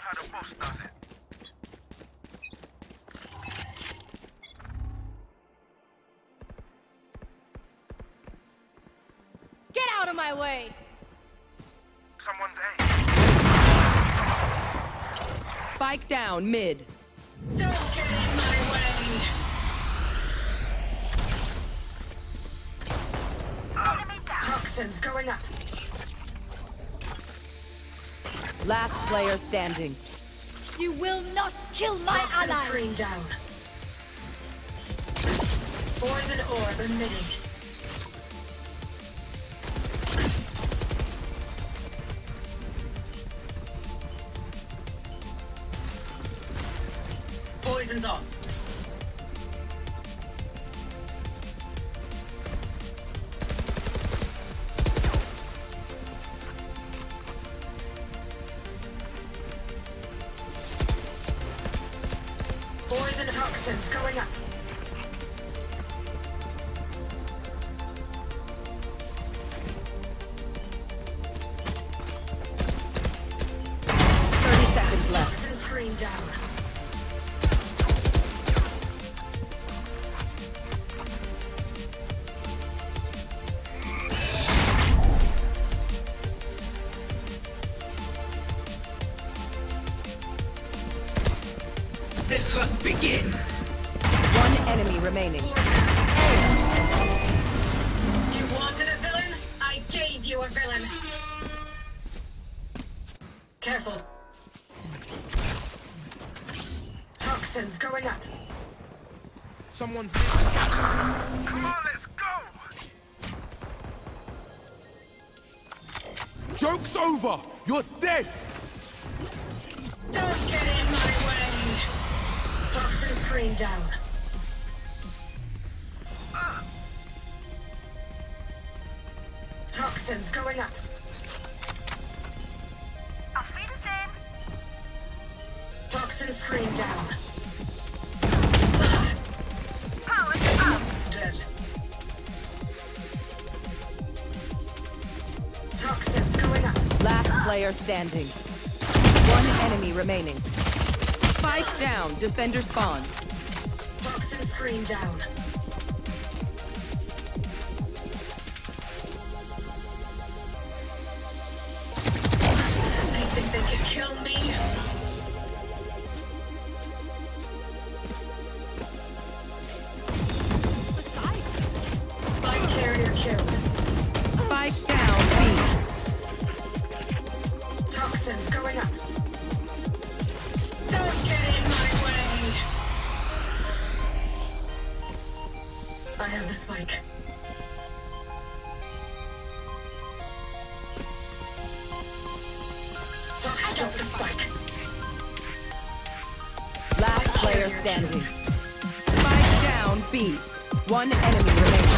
how the boss does it. Get out of my way! Someone's A. Spike down mid. Don't get in my way! Enemy down. Toxins going up. Last player standing. You will not kill my Toxin ally! screen down. Poison orb emitting. Poison's off. Poison toxins going up. Toxin screen down. The hunt begins. One enemy remaining. You wanted a villain? I gave you a villain. Careful. Toxins going up. Someone's been scattered. Come on, let's go! Joke's over! You're dead! Don't get in my way. Toxin screen down. Toxins going up. Auf Wiedersehen! Toxin screen down. Powered up! Dead. Toxins going up. Last player standing. One enemy remaining. Spike down. Defender spawn. Toxin screen down. They think they can kill me? Spike carrier killed. Spike down B. Toxins going up. Don't get in my way. I have the spike. Toxin dropped the spike. Last player standing. Spike down B. One enemy remaining.